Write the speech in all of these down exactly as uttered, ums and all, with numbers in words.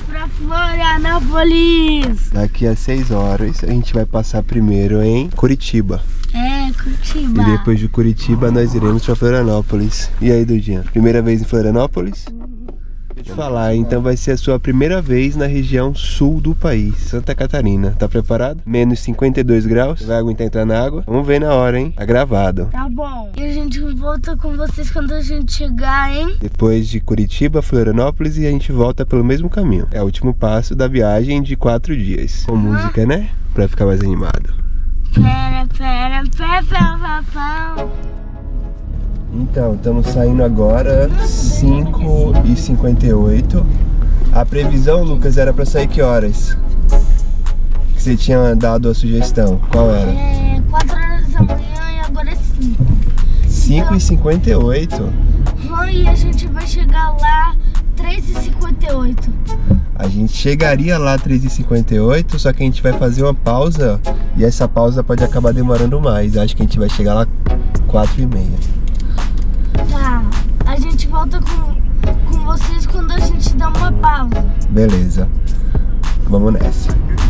pra Florianópolis. Daqui a seis horas a gente vai passar primeiro em Curitiba. É, Curitiba. E depois de Curitiba nós iremos pra Florianópolis. E aí, Dudinha? Primeira vez em Florianópolis? Deixa eu te falar, então vai ser a sua primeira vez na região sul do país, Santa Catarina. Tá preparado? Menos cinquenta e dois graus. Vai aguentar entrar na água? Vamos ver na hora, hein? Tá gravado. Tá bom. E a gente volta com vocês quando a gente chegar, hein? Depois de Curitiba, Florianópolis, e a gente volta pelo mesmo caminho. É o último passo da viagem de quatro dias. Com música, né? Pra ficar mais animado. Pera, pera, pera, pera, pera. Então, estamos saindo agora, cinco e cinquenta e oito. A previsão, Lucas, era pra sair que horas? Que você tinha dado a sugestão. Qual era? É, quatro horas da manhã e agora é cinco. cinco e cinquenta e oito. E a gente vai chegar lá três e cinquenta e oito. A gente chegaria lá três e cinquenta e oito, só que a gente vai fazer uma pausa. E essa pausa pode acabar demorando mais. Acho que a gente vai chegar lá quatro e meia. Tá, a gente volta com, com vocês quando a gente dá uma pausa. Beleza, vamos nessa.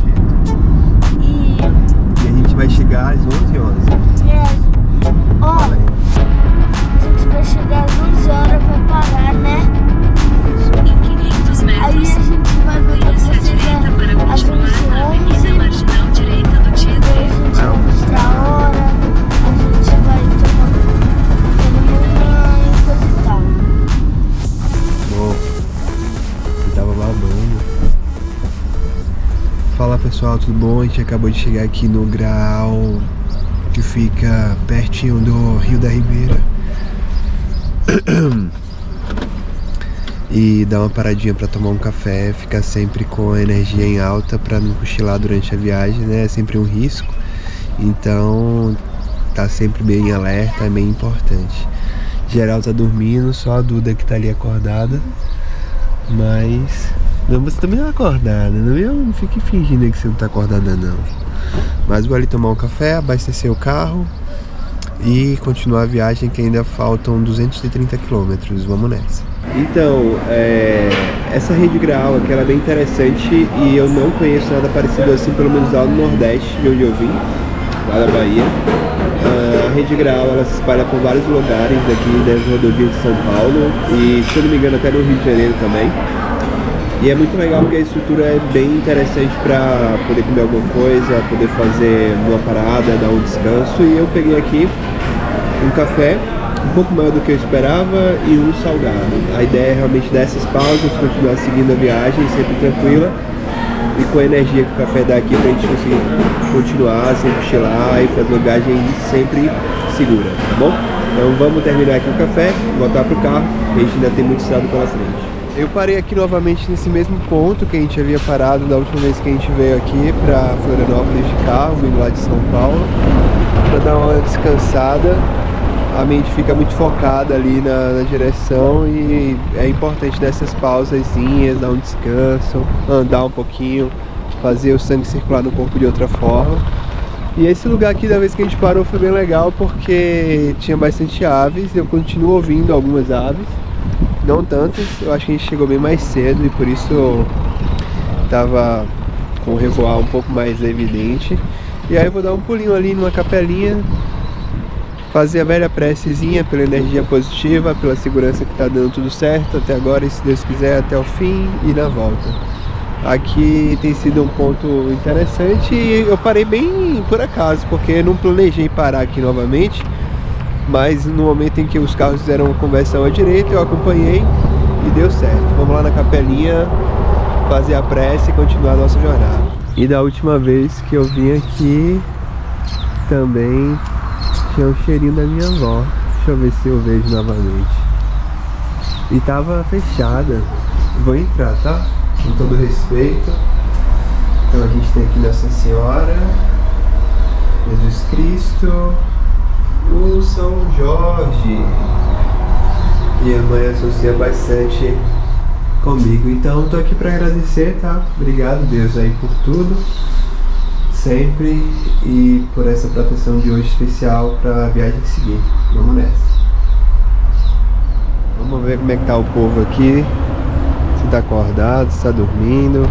E, e a gente vai chegar às onze e onze. É, ó, a gente vai chegar às onze horas pra parar, né? Em quinhentos metros, aí a gente vai voltar pra vocês direita para às continuar onze e na Avenida onze. Marginal Direita do Tietê. A gente vai mostrar a hora, a gente vai tomar coisa e tal. Bom, você tava babando. Fala pessoal, tudo bom? A gente acabou de chegar aqui no Graal, que fica pertinho do Rio da Ribeira. E dar uma paradinha para tomar um café, ficar sempre com a energia em alta para não cochilar durante a viagem, né? É sempre um risco. Então, tá sempre bem alerta, é bem importante. Geral tá dormindo, só a Duda que tá ali acordada. Mas não, você também não é acordada, não, eu não fique fingindo que você não tá acordada não. Mas vou ali tomar um café, abastecer o carro e continuar a viagem, que ainda faltam duzentos e trinta quilômetros. Vamos nessa. Então, é, essa Rede Graal aqui, ela é bem interessante e eu não conheço nada parecido assim, pelo menos lá no Nordeste, de onde eu vim, lá da Bahia. A Rede Graal, ela se espalha por vários lugares aqui das rodovias de São Paulo e, se eu não me engano, até no Rio de Janeiro também. E é muito legal porque a estrutura é bem interessante para poder comer alguma coisa, poder fazer uma parada, dar um descanso. E eu peguei aqui um café, um pouco maior do que eu esperava, e um salgado. A ideia é realmente dar essas pausas, continuar seguindo a viagem sempre tranquila e com a energia que o café dá aqui pra gente conseguir continuar, sem cochilar e fazer uma viagem sempre segura, tá bom? Então vamos terminar aqui o café, voltar pro carro, que a gente ainda tem muito estrada pela frente. Eu parei aqui novamente nesse mesmo ponto que a gente havia parado da última vez que a gente veio aqui pra Florianópolis de carro, vindo lá de São Paulo, pra dar uma descansada. A mente fica muito focada ali na, na direção e é importante dar essas pausazinhas, dar um descanso, andar um pouquinho, fazer o sangue circular no corpo de outra forma. E esse lugar aqui, da vez que a gente parou, foi bem legal porque tinha bastante aves. Eu continuo ouvindo algumas aves, não tantas, eu acho que a gente chegou bem mais cedo e por isso tava com o revoar um pouco mais evidente. E aí eu vou dar um pulinho ali numa capelinha, fazer a velha precezinha pela energia positiva, pela segurança que tá dando tudo certo até agora e, se Deus quiser, até o fim e na volta. Aqui tem sido um ponto interessante e eu parei bem por acaso, porque não planejei parar aqui novamente, mas no momento em que os carros fizeram conversão à direita, eu acompanhei e deu certo. Vamos lá na capelinha, fazer a prece e continuar a nossa jornada. E da última vez que eu vim aqui, também tinha o cheirinho da minha avó. Deixa eu ver se eu vejo novamente. E tava fechada. Vou entrar, tá? Com todo respeito. Então a gente tem aqui Nossa Senhora, Jesus Cristo, o São Jorge. E a mãe associa bastante comigo. Então tô aqui pra agradecer, tá? Obrigado, Deus, aí por tudo, sempre, e por essa proteção de hoje especial pra viagem seguir. Vamos nessa. Vamos ver como é que tá o povo aqui. Se tá acordado, se tá dormindo.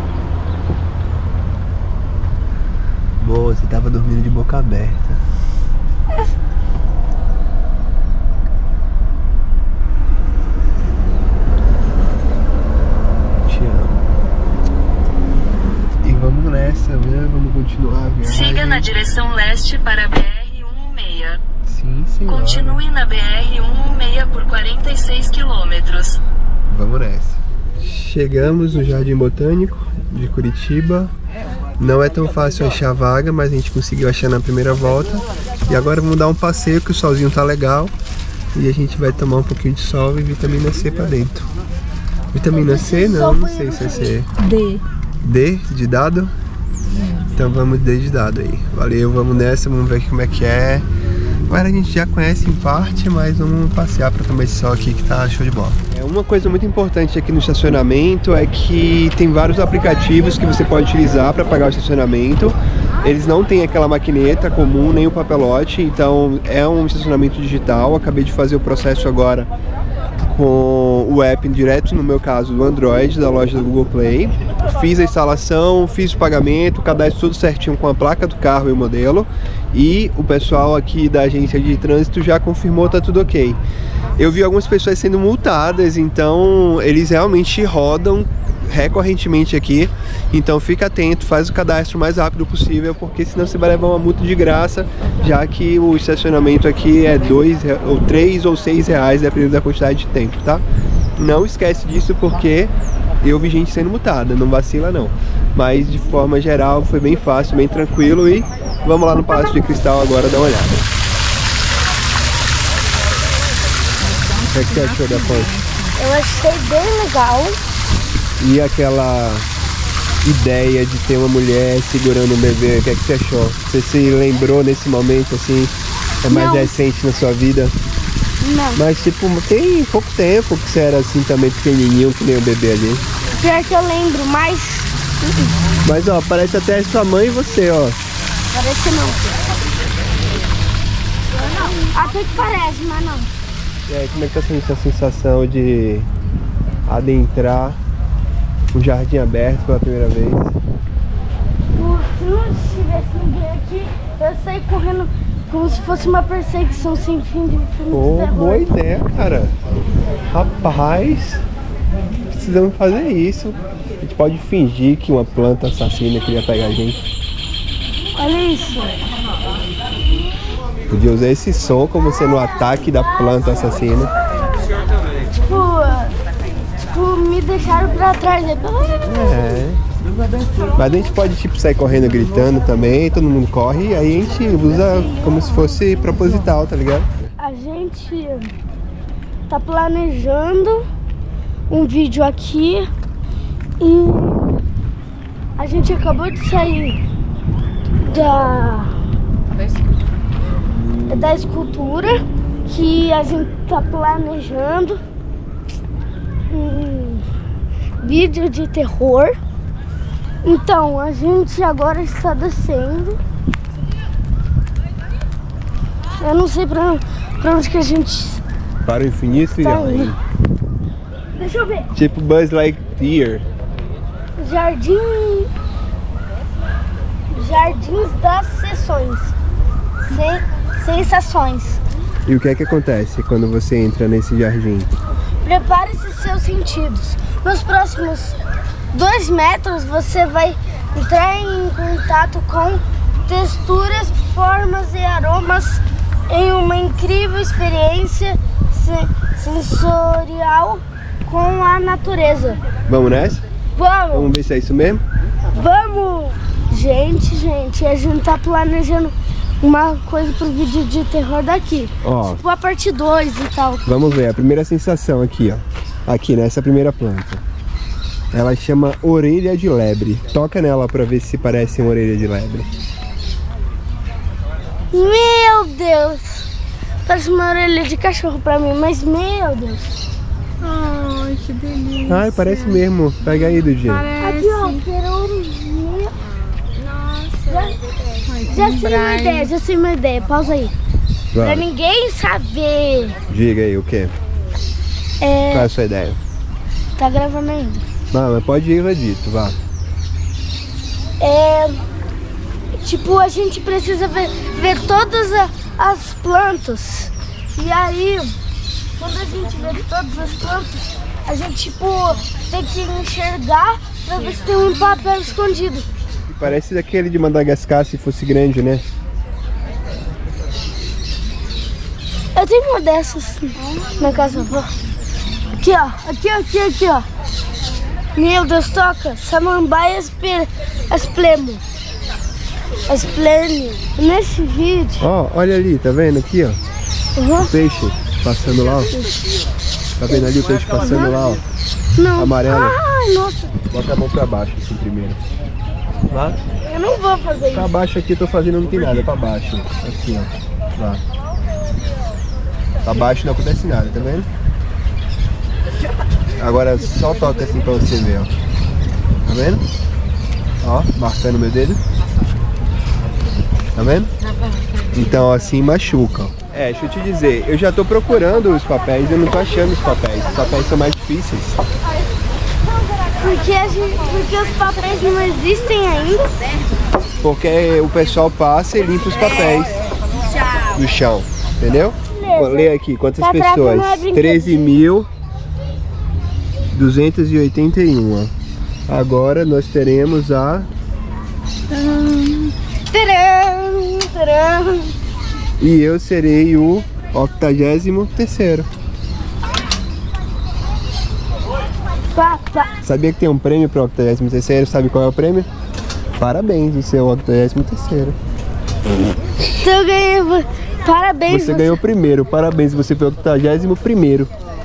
Boa, você tava dormindo de boca aberta. Te amo. E vamos nessa, né? Vamos continuar a viagem. Siga na direção leste para B R cento e dezesseis. Sim, senhora. Continue na B R cento e dezesseis por quarenta e seis quilômetros. Vamos nessa. Chegamos no Jardim Botânico de Curitiba. Não é tão fácil achar vaga, mas a gente conseguiu achar na primeira volta. E agora vamos dar um passeio, que o solzinho tá legal. E a gente vai tomar um pouquinho de sol e vitamina C pra dentro. Vitamina C? Não, não sei se é C. D. D de dado? Então vamos D de dado aí. Valeu, vamos nessa, vamos ver como é que é. Agora a gente já conhece em parte, mas vamos passear para tomar esse sol aqui que tá show de bola. É, uma coisa muito importante aqui no estacionamento é que tem vários aplicativos que você pode utilizar para pagar o estacionamento. Eles não têm aquela maquineta comum, nem o papelote, então é um estacionamento digital. Acabei de fazer o processo agora com o app direto, no meu caso, do Android, da loja do Google Play. Fiz a instalação, fiz o pagamento, cadastro tudo certinho com a placa do carro e o modelo. E o pessoal aqui da agência de trânsito já confirmou, tá tudo ok. Eu vi algumas pessoas sendo multadas, então eles realmente rodam recorrentemente aqui. Então fica atento, faz o cadastro o mais rápido possível, porque senão você vai levar uma multa de graça, já que o estacionamento aqui é dois, ou três ou seis reais, dependendo da quantidade de tempo, tá? Não esquece disso, porque eu vi gente sendo multada, não vacila não. Mas de forma geral foi bem fácil, bem tranquilo. E vamos lá no Palácio de Cristal agora dar uma olhada. O que é que você achou da ponte? Eu achei bem legal. E aquela ideia de ter uma mulher segurando um bebê, o que é que você achou? Você se lembrou nesse momento assim? É mais Não. recente na sua vida? Não. Mas tipo, tem pouco tempo que você era assim também pequenininho, que nem o bebê ali. Pior que eu lembro, mas... Mas ó, parece até sua mãe e você, ó. Parece não. Até que parece, mas não. E aí, como é que tá sendo essa sensação de adentrar um jardim aberto pela primeira vez? Se não tivesse ninguém aqui, eu saí correndo como se fosse uma perseguição sem fim de filme Pô, de terror. boa ideia, cara. Rapaz, precisamos fazer isso. A gente pode fingir que uma planta assassina queria pegar a gente. Olha isso. Podia usar esse som como sendo o ataque da planta assassina. Tipo, tipo, me deixaram pra trás. Né? É. Mas a gente pode tipo sair correndo gritando também, todo mundo corre, e aí a gente usa como se fosse proposital, tá ligado? A gente tá planejando um vídeo aqui e a gente acabou de sair da da escultura que a gente tá planejando um vídeo de terror. Então a gente agora está descendo. Eu não sei pra, pra onde que a gente Para o infinito e tá além. indo. Deixa eu ver. Tipo Buzz Lightyear. Jardim. Jardins das Sessões. Sen... Sensações. E o que é que acontece quando você entra nesse jardim? Prepare-se seus sentidos. Nos próximos dois metros você vai entrar em contato com texturas, formas e aromas em uma incrível experiência se- sensorial com a natureza. Vamos nessa? Vamos! Vamos ver se é isso mesmo? Vamos! Gente, gente, a gente tá planejando uma coisa pro vídeo de terror daqui. Ó, Tipo a parte dois e tal. vamos ver a primeira sensação aqui, ó. Aqui nessa primeira planta. Ela chama orelha de lebre. Toca nela pra ver se parece uma orelha de lebre. Meu Deus! Parece uma orelha de cachorro pra mim, mas meu Deus! Ai, que delícia. Ai, parece mesmo. Pega aí, Dudinha. Aqui, ó, quero... Nossa. Já, Ai, que já sei uma Brian. ideia, já sei uma ideia. Pausa aí. Pra Vai. ninguém saber. Diga aí o que? Qual é É, a sua ideia? Tá gravando ainda. Não, mas pode ir, Radito, vá. É... Tipo, a gente precisa ver, ver todas a, as plantas. E aí, quando a gente vê todas as plantas, a gente, tipo, tem que enxergar pra ver se tem um papel escondido. Parece daquele de Madagascar se fosse grande, né? Eu tenho uma dessas na casa avó. Aqui, ó. Aqui, aqui, aqui, ó. Meu Deus, toca. Samambaia esplemo. Esplênio. Nesse vídeo. Ó, olha ali, tá vendo aqui, ó? Uhum. O peixe passando lá, ó. Tá vendo ali o peixe passando uhum. lá, ó? Não. Amarelo. Ai, nossa. Bota a mão pra baixo assim primeiro. Lá. Eu não vou fazer isso. Pra baixo aqui eu tô fazendo, não tem nada, pra baixo. Assim, ó. Lá. Pra baixo não acontece nada, tá vendo? Agora só toca assim pra você ver, ó. Tá vendo? Ó, marcando meu dedo. Tá vendo? Então assim machuca. É, deixa eu te dizer, eu já tô procurando os papéis, eu não tô achando os papéis. Os papéis são mais difíceis. Porque, a gente, porque os papéis não existem ainda? Porque o pessoal passa e limpa os papéis do chão, entendeu? Lê aqui, quantas Pra pessoas? é treze mil duzentos e oitenta e um. Agora nós teremos a... Tcharam, tcharam. E eu serei o octagésimo terceiro. Pá, pá. Sabia que tem um prêmio para o octagésimo terceiro? Sabe qual é o prêmio? Parabéns, você é o octagésimo terceiro. Então eu ganhei. Parabéns. Você ganhou o primeiro. Parabéns, você foi o octagésimo primeiro.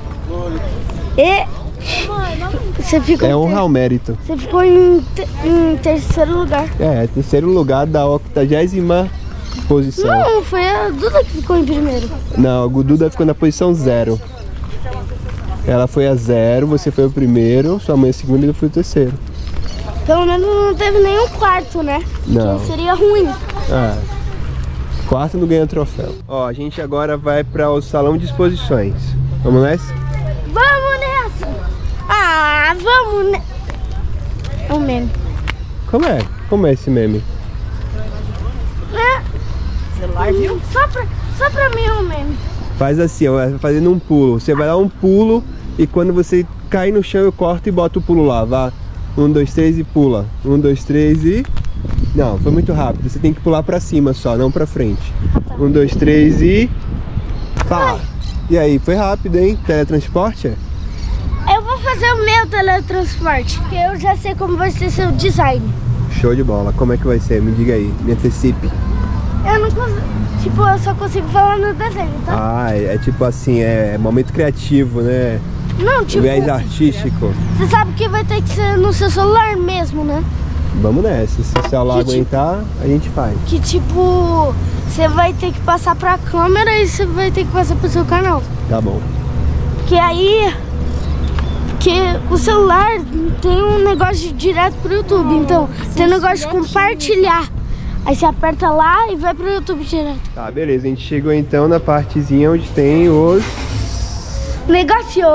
E você ficou É um ter... real mérito. Você ficou em, te... em terceiro lugar. É, terceiro lugar da octagésima posição. Não, foi a Duda que ficou em primeiro. Não, a Duda ficou na posição zero. Ela foi a zero, você foi o primeiro, sua mãe a segunda e eu fui o terceiro. Pelo menos não teve nenhum quarto, né? Não. Porque seria ruim. Ah, quarto não ganha troféu. Ó, a gente agora vai para o salão de exposições. Vamos nessa? Vamos nessa! Ah, vamos nessa! É um meme. Como é? Como é esse meme? É. Celular, viu? Só pra, só pra mim é um meme. Faz assim, ó, fazendo um pulo. Você vai dar um pulo e quando você cair no chão eu corto e boto o pulo lá. Vá. Um, dois, três e pula. Um, dois, três e... Não, foi muito rápido. Você tem que pular pra cima só, não pra frente. Um, dois, três e... Pá! E aí, foi rápido, hein? Teletransporte? Eu vou fazer o meu teletransporte, porque eu já sei como vai ser seu design. Show de bola. Como é que vai ser? Me diga aí. Me antecipe. Eu não consigo... Tipo, eu só consigo falar no desenho, tá? Ah, é, é tipo assim, é momento criativo, né? Não, tipo... Viés artístico. Você sabe que vai ter que ser no seu celular mesmo, né? Vamos nessa. Se o celular Que aguentar, a gente faz. Que tipo... Você vai ter que passar pra câmera e você vai ter que passar pro seu canal. Tá bom. Que aí... Que o celular tem um negócio de direto pro YouTube. Então, tem um negócio de compartilhar. Aí você aperta lá e vai pro YouTube direto. Tá, beleza. A gente chegou então na partezinha onde tem os... Negócios.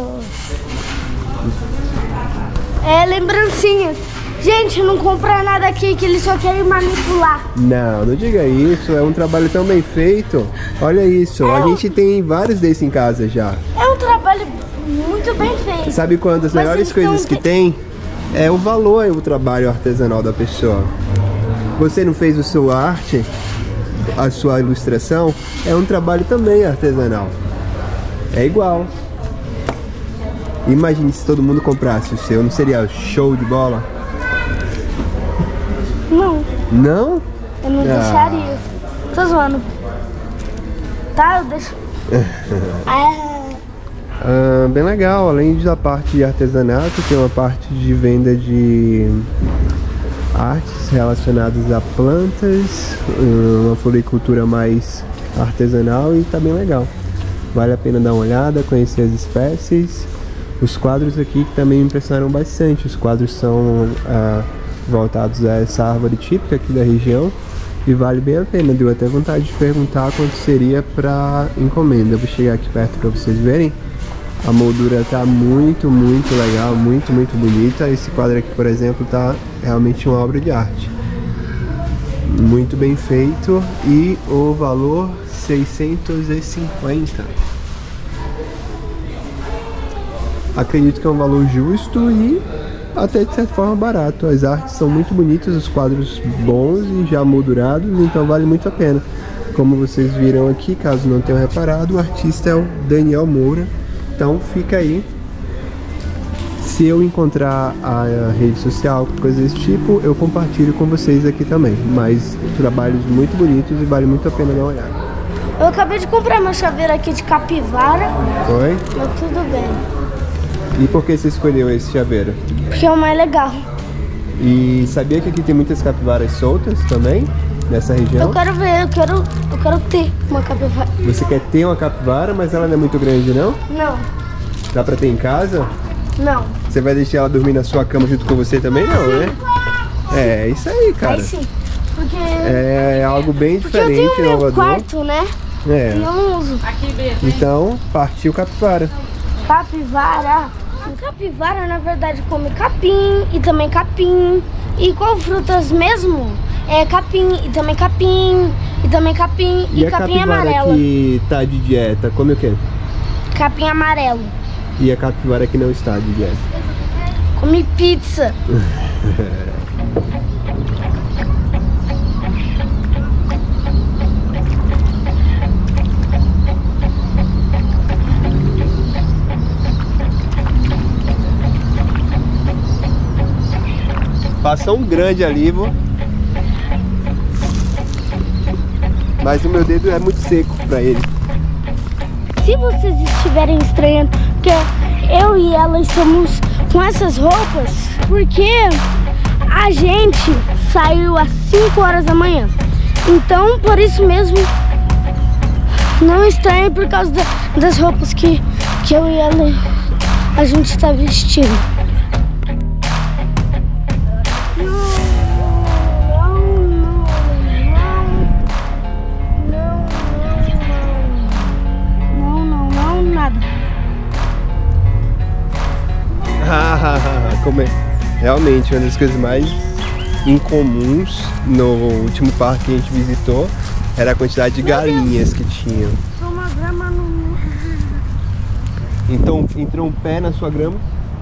É, lembrancinhas. Gente, não compra nada aqui que eles só querem manipular. Não, não diga isso. É um trabalho tão bem feito. Olha isso. É A um... gente tem vários desses em casa já. É um trabalho muito bem feito. Sabe quando as Mas melhores eles coisas tão... que tem é o valor e o trabalho artesanal da pessoa. Você não fez a sua arte, a sua ilustração, é um trabalho também artesanal. É igual. Imagine se todo mundo comprasse o seu, não seria show de bola? Não, Não? eu não Ah. deixaria. Tô zoando. Tá, eu deixo. Ah, Ah, bem legal, além da parte de artesanato, tem uma parte de venda de artes relacionadas a plantas, uma floricultura mais artesanal e tá bem legal. Vale a pena dar uma olhada, conhecer as espécies. Os quadros aqui que também me impressionaram bastante. Os quadros são ah, voltados a essa árvore típica aqui da região e vale bem a pena. Deu até vontade de perguntar quanto seria para encomenda. Eu vou chegar aqui perto para vocês verem. A moldura tá muito, muito legal, muito, muito bonita. Esse quadro aqui, por exemplo, tá realmente uma obra de arte. Muito bem feito. E o valor seiscentos e cinquenta. Acredito que é um valor justo e até de certa forma barato. As artes são muito bonitas, os quadros bons e já moldurados, então vale muito a pena. Como vocês viram aqui, caso não tenham reparado, o artista é o Daniel Moura. Então fica aí. Se eu encontrar a rede social, coisa desse tipo, eu compartilho com vocês aqui também. Mas trabalhos muito bonitos e vale muito a pena dar uma olhada. Eu acabei de comprar meu chaveiro aqui de capivara. Oi? Mas tudo bem. E por que você escolheu esse chaveiro? Porque é o mais legal. E sabia que aqui tem muitas capivaras soltas também, nessa região? Eu quero ver, eu quero, eu quero ter uma capivara. Você quer ter uma capivara, mas ela não é muito grande, não? Não, Dá pra ter em casa? não. Você vai deixar ela dormir na sua cama junto com você também, não, né? É, isso aí, cara. Aí sim, porque, É algo bem porque eu diferente, tenho meu inovador. quarto, né? E É. eu não uso. Então, partiu capivara. Capivara. O capivara, na verdade, come capim e também capim. E qual frutas mesmo? É capim e também capim e também capim e, E a capim capivara amarelo. que tá de dieta, come o quê? Capim amarelo. E a capivara que não está de dieta? Come pizza. Passou um grande ali, vô. Mas o meu dedo é muito seco pra ele. Se vocês estiverem estranhando, porque eu e ela estamos com essas roupas, porque a gente saiu às cinco horas da manhã. Então, por isso mesmo, não estranhe por causa da, das roupas que, que eu e ela, a gente está vestindo. Como é? Realmente, uma das coisas mais incomuns no último parque que a gente visitou era a quantidade de galinhas que tinham. Toma grama no... Então, entrou um pé na sua grama?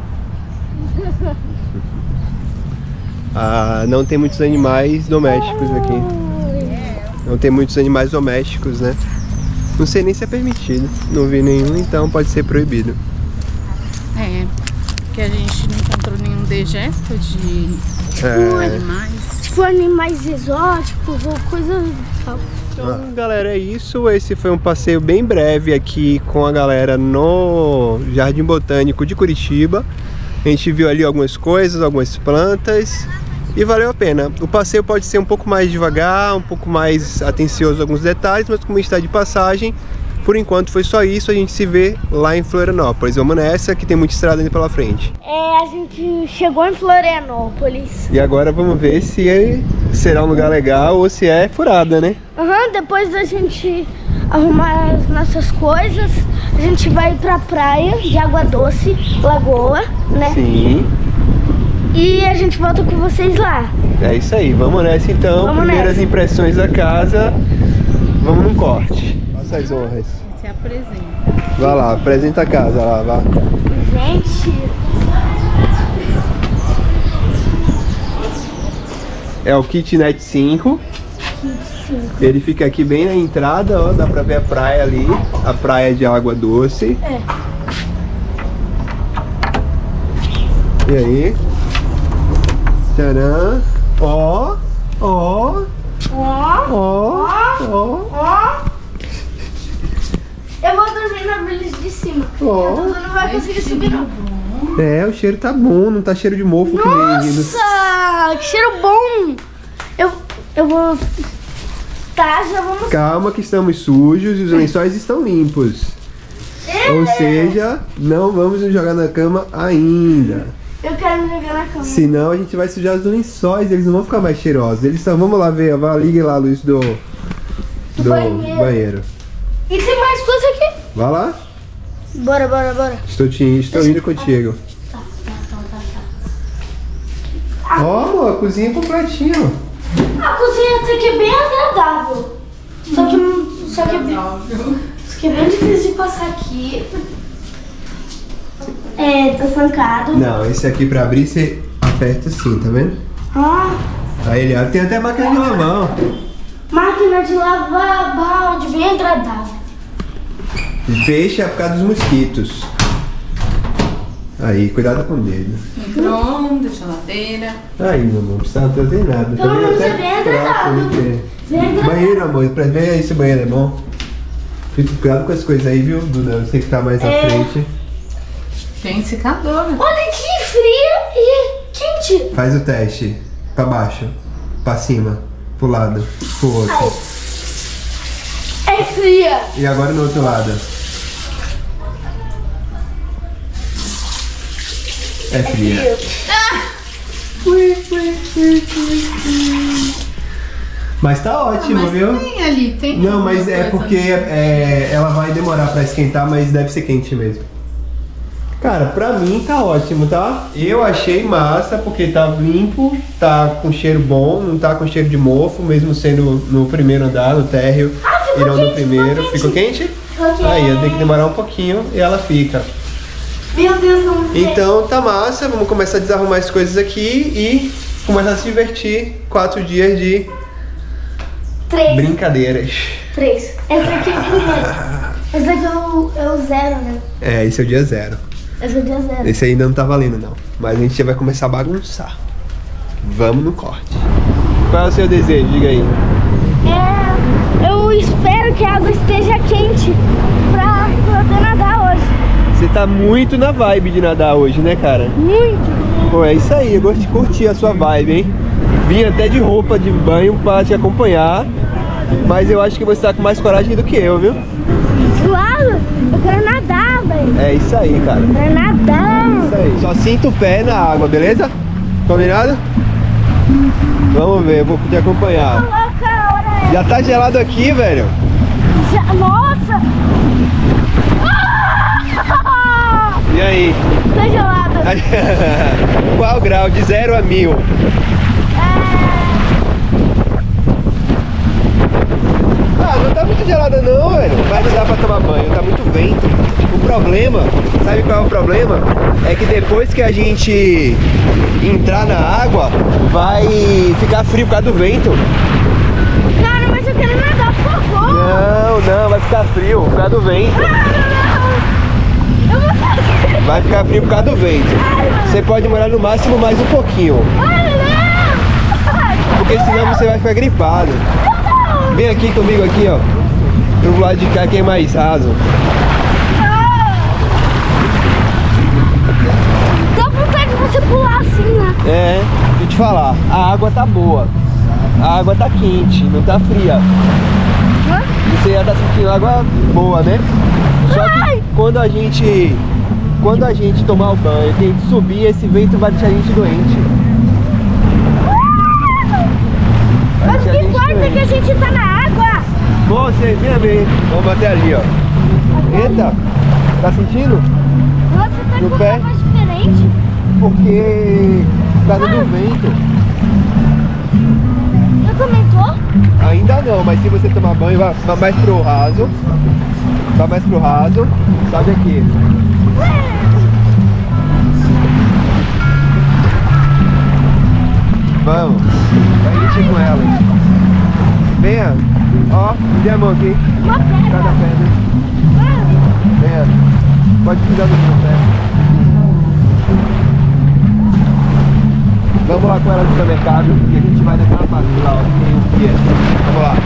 Ah, não tem muitos animais domésticos aqui. Não tem muitos animais domésticos, né? Não sei nem se é permitido. Não vi nenhum, então pode ser proibido. É, porque a gente não encontrou nenhum dejeto de É. animais. Tipo animais exóticos ou coisas tal. Então, galera, é isso. Esse foi um passeio bem breve aqui com a galera no Jardim Botânico de Curitiba. A gente viu ali algumas coisas, algumas plantas e valeu a pena. O passeio pode ser um pouco mais devagar, um pouco mais atencioso a alguns detalhes, mas como está de passagem, por enquanto foi só isso. A gente se vê lá em Florianópolis. Vamos nessa, que tem muita estrada ainda pela frente. É, a gente chegou em Florianópolis. E agora vamos ver se será um lugar legal ou se é furada, né? Uhum, depois da gente arrumar as nossas coisas, a gente vai pra praia de Água Doce, Lagoa, né? Sim. E a gente volta com vocês lá. É isso aí, vamos nessa então. Vamos Primeiras nessa. impressões da casa. Vamos num corte. Faça as honras. Se apresenta. Vai lá, apresenta a casa lá, vá. Gente, É o Kitnet cinco. cinco. Ele fica aqui bem na entrada, ó. Dá pra ver a praia ali. A praia de Água Doce. É. E aí? Tcharam. Ó, ó, Ó, ó, ó. ó. Eu vou dormir na beliche de cima. Ó. A Dudu não vai conseguir subir, não. É, o cheiro tá bom, não tá cheiro de mofo que nem Nossa, que cheiro bom. Eu, eu vou... Tá, já vamos... Calma que estamos sujos e os lençóis estão limpos. Ou seja, não vamos nos jogar na cama ainda. Eu quero me jogar na cama. Senão a gente vai sujar os lençóis, eles não vão ficar mais cheirosos. Eles estão, vamos lá ver, vá, ligue lá a luz do, do banheiro. banheiro. E tem mais coisa aqui. Vai lá. Bora, bora, bora. Estou, te, estou indo contigo. Ó, amor, a cozinha completinha. A cozinha até que é bem agradável. Só que, só que, é bem, só que é bem difícil de passar aqui. É, tá trancado. Não, esse aqui pra abrir você aperta assim, tá vendo? Ah, Aí ele abre. Tem até máquina de lavar, ó. máquina de lavar balde, bem agradável. Fecha por causa dos mosquitos. Aí, cuidado com o dedo. Micro-ondas, geladeira. Aí, meu amor, não precisa trazer nada. Pelo Também menos até é bem prato, agradável. né? Bem agradável. Banheiro, amor, pra ver aí se o banheiro é bom. Fica cuidado com as coisas aí, viu, Duda? Você que tá mais à É. frente. Tem secador. Olha que fria e quente. Faz o teste. Pra baixo, pra cima, pro lado, pro outro. É fria. E agora no outro lado. É fria. Mas tá ótimo, Mas viu? tem ali, tem. Não, mas é coisa. porque é, ela vai demorar pra esquentar, mas deve ser quente mesmo. Cara, pra mim tá ótimo, tá? Eu achei massa porque tá limpo, tá com cheiro bom, não tá com cheiro de mofo, mesmo sendo no primeiro andar, no térreo, Ah, e ficou não no quente, primeiro. ficou Ficou quente? Ficou Aí, eu tenho que quente. demorar um pouquinho e ela fica. Meu Deus, vamos ver. Então tá massa, vamos começar a desarrumar as coisas aqui e começar a se divertir. Quatro dias de Três. brincadeiras. Três. Esse daqui é primeiro. Esse daqui é o, é o zero, né? É, esse é o dia zero. Esse é o dia zero. Esse ainda não tá valendo não, mas a gente já vai começar a bagunçar. Vamos no corte. Qual é o seu desejo? Diga aí. É, eu espero que a água esteja quente pra poder nadar hoje. Você tá muito na vibe de nadar hoje, né, cara? Muito. Pô, é isso aí, eu gosto de curtir a sua vibe, hein? Vim até de roupa de banho pra te acompanhar, mas eu acho que você tá com mais coragem do que eu, viu? Claro, eu quero nadar, velho. É isso aí, cara. Eu quero nadar. Isso aí. Só sinta o pé na água, beleza? Combinado? Vamos ver, eu vou te acompanhar. Coloca a hora é. Já tá gelado aqui, velho. Já- Nossa! Ah! E aí? Tô gelada. Qual o grau? De zero a mil? Ah, não tá muito gelada não, velho. Mas não dá pra tomar banho, tá muito vento. O problema, sabe qual é o problema? É que depois que a gente entrar na água, vai ficar frio por causa do vento. Cara, mas eu quero nadar, por favor. Não, não, vai ficar frio por causa do vento. Eu vou fazer. Vai ficar frio por causa do vento. Você pode demorar no máximo mais um pouquinho, porque senão você vai ficar gripado. Vem aqui comigo aqui, ó. Pro lado de cá que é mais raso. Dá vontade de você pular assim, né? É, deixa eu te falar, a água tá boa. A água tá quente, não tá fria. Você já tá sentindo água boa, né? Só que quando a gente quando a gente tomar o banho, que a gente subir, esse vento vai deixar a gente doente. Vai Mas o deixar que a gente importa é que a doente. gente tá na água. Bom, você vem ver. Vamos bater ali, ó. Eita, tá sentindo? Nossa, tá No com pé? água diferente. Porque por causa do vento. Eu também tô? Ainda não, mas se você tomar banho, vai, vai mais pro raso. Vai mais pro raso. Sobe aqui. Vamos. Vai mexer com ela. Venha. Ó, me dê a mão aqui. Uma pedra. Cada pedra. Venha. Pode pisar no seu pé. Vamos lá com ela no supermercado e a gente vai naquela parte lá, ó, que tem o guia. Vamos lá.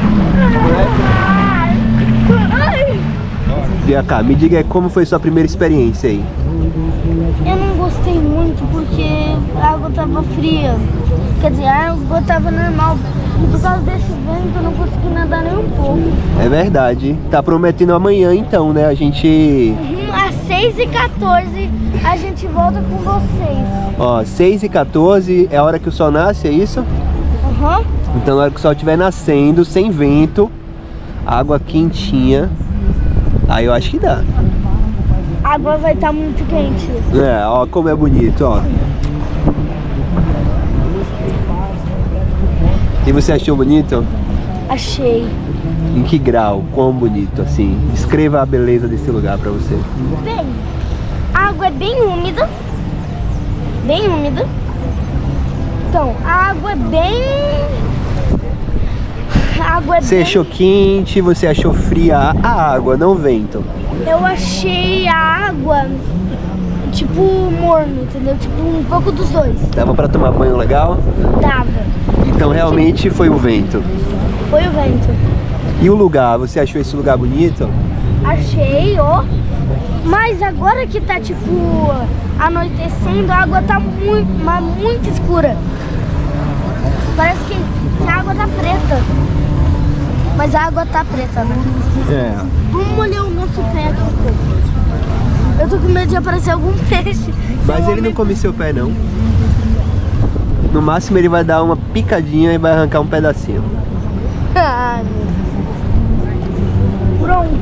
Ai, Vem cá, me diga como foi sua primeira experiência aí. eu não gostei muito porque a água tava fria. Quer dizer, a água tava normal. E por causa desse vento eu não consegui nadar nem um pouco. É verdade. Tá prometendo amanhã então, né? A gente... Uhum, às seis e quatorze a gente volta com vocês. Ó, seis e quatorze é a hora que o sol nasce, é isso? Uhum. Então na hora que o sol estiver nascendo, sem vento, água quentinha, aí eu acho que dá. a água vai estar muito quente. É, ó como é bonito, ó. E você achou bonito? Achei. Em que grau? Quão bonito, assim? Descreva a beleza desse lugar pra você. Bem, a água é bem úmida. Bem úmida. Então, a água é bem... A água é Você bem... achou quente, você achou fria a água, não o vento? Eu achei a água, tipo, morno, entendeu? Tipo, um pouco dos dois. Dava pra tomar banho legal? Dava. Então realmente foi o vento. Foi o vento. E o lugar, você achou esse lugar bonito? Achei, ó. Mas agora que tá, tipo, anoitecendo, a água tá muito, mas muito escura. Parece que a água tá preta. Mas a água tá preta, né? É. Vamos molhar o nosso pé aqui um pouco. Eu tô com medo de aparecer algum peixe. Mas ele não come seu pé, não. No máximo ele vai dar uma picadinha e vai arrancar um pedacinho. Ai, meu Deus. Pronto.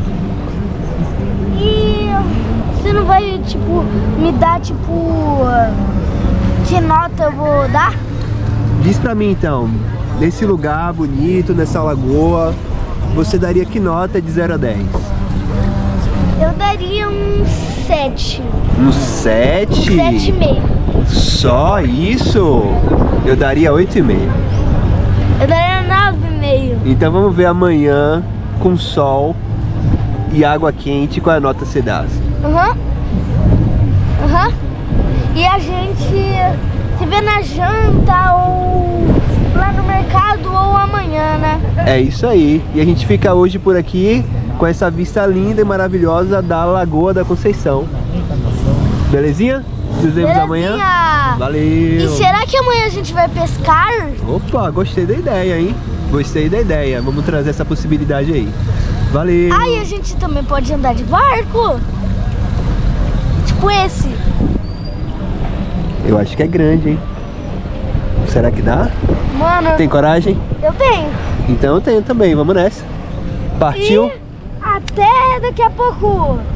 E você não vai, tipo, me dar, tipo, que nota eu vou dar? Diz pra mim então, nesse lugar bonito, nessa lagoa, você daria que nota de zero a dez? Eu daria um sete. Um sete? sete e meio. Só isso? Eu daria oito e meio. Eu daria nove e meio. Então vamos ver amanhã, com sol e água quente, qual é a nota você dá? Aham. Aham. E a gente se vê na janta ou lá no mercado ou amanhã, né? É isso aí. E a gente fica hoje por aqui com essa vista linda e maravilhosa da Lagoa da Conceição. Belezinha? Nos vemos amanhã. Valeu! E será que amanhã a gente vai pescar? Opa, gostei da ideia, hein? Gostei da ideia. Vamos trazer essa possibilidade aí. Valeu! Ah, e a gente também pode andar de barco? Tipo esse. Eu acho que é grande, hein? Será que dá? Mano, Tem coragem? eu tenho. Então eu tenho também. Vamos nessa. Partiu? E até daqui a pouco.